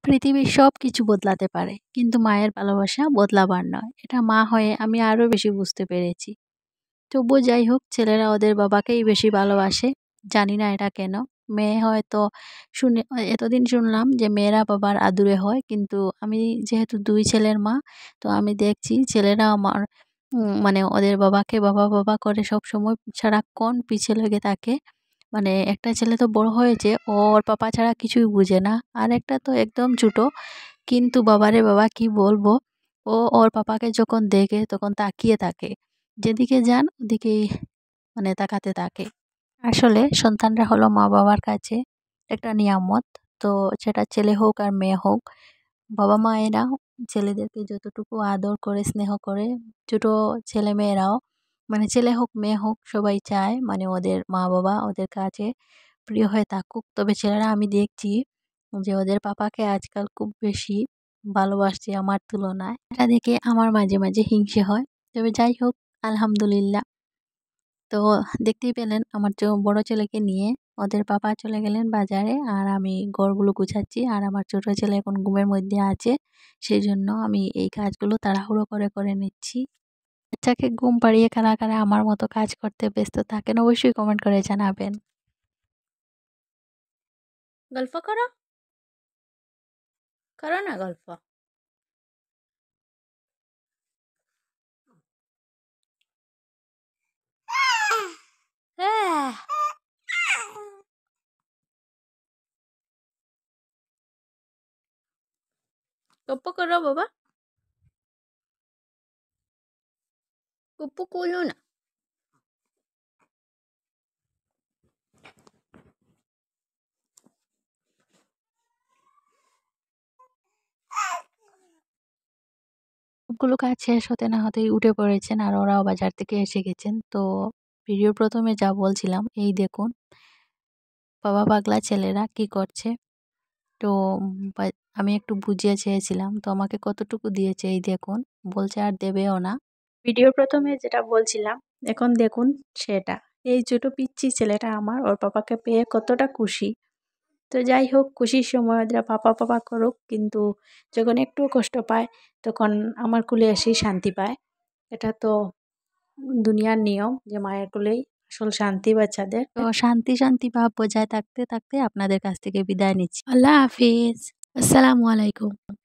পৃথিবীর সব কিছু বদলাতে পারে, কিন্তু মায়ের ভালোবাসা বদলাবার নয়। এটা মা হয়ে আমি আরো বেশি বুঝতে পেরেছি। তবুও যাই হোক, ছেলেরা ওদের বাবাকেই বেশি ভালোবাসে। জানি না এটা কেন। মেয়ে হয়তো শুনে এতদিন শুনলাম যে মেয়েরা বাবার আদুরে হয়, কিন্তু আমি যেহেতু ২ ছেলের মা, তো আমি দেখছি ছেলেরা আমার মানে ওদের বাবাকে বাবা, বাবা করে সবসময় সারাক্ষণ পিছে লেগে থাকে। মানে একটা ছেলে তো বড় হয়েছে, ও ওর পাপা ছাড়া কিছুই বুঝে না। আরেকটা তো একদম ছোট। কিন্তু বাবারে বাবা কি বলবো, ও ওর পাপাকে যখন দেখে তখন তাকিয়ে থাকে। যেদিকে যান ওদিকেই মানে তাকাতে থাকে। আসলে সন্তানরা হলো মা-বাবার কাছে একটা নিয়ামত। তো সেটা ছেলে হোক আর মেয়ে হোক, বাবা-মায়েরা ছেলেদেরকে যতটুকু আদর করে, স্নেহ করে, ছোট ছেলেমেয়েরাও মানে ছেলে হোক, মেয়ে হোক সবাই চায় মানে ওদের মা-বাবা ওদের কাছে প্রিয় হয়ে থাকুক। তবে ছেলেরা আমি দেখছি যে ওদের পাপাকে আজকাল খুব বেশি ভালোবাসছে আমার তুলনায়। এটা দেখে আমার মাঝে, মাঝে হিংসে হয়। তবে যাই হোক, আলহামদুলিল্লাহ। তো দেখতেই পেলেন আমার বড় ছেলেকে নিয়ে ওদের পাপা চলে গেলেন বাজারে, আর আমি ঘরগুলো গুছাচ্ছি। আর আমার ছোট ছেলে এখন ঘুমের মধ্যে আছে, সেই জন্য আমি এই কাজগুলো তাড়াহুড়ো করে করে নিচ্ছি। বাচ্চাকে ঘুম পাড়িয়ে কারা কারা আমার মতো কাজ করতে ব্যস্ত থাকেন অবশ্যই কমেন্ট করে জানাবেন। গল্প করো, করো না গল্প। হ্যাঁ, গপ্প করো বাবা, গপ্প করো না। সবগুলো কাজ শেষ হতে না হতেই উঠে পড়েছেন, আর ওরাও বাজার থেকে এসে গেছেন। তো ভিডিওর প্রথমে যা বলছিলাম, এই দেখুন বাবা পাগলা ছেলেরা কি করছে। তো আমি একটু বুঝিয়ে চেয়েছিলাম, তো আমাকে কতটুকু দিয়েছে এই দেখুন। বলছে আর দেবেও না। ভিডিওর প্রথমে যেটা বলছিলাম, এখন দেখুন সেটা। এই ছোট পিচ্চি ছেলেটা আমার ওর পাপাকে পেয়ে কতটা খুশি। তো যাই হোক, খুশির সময় ওরা পাপা পাপা করুক, কিন্তু যখন একটু কষ্ট পায় তখন আমার কোলে এসেই শান্তি পায়। এটা তো দুনিয়ার নিয়ম যে মায়ের কোলেই আসল শান্তি বাচ্চাদের। তো শান্তি শান্তি ভাব বজায় থাকতে থাকতে আপনাদের কাছ থেকে বিদায় নিচ্ছি। আল্লাহ হাফিজ। আসসালামু আলাইকুম।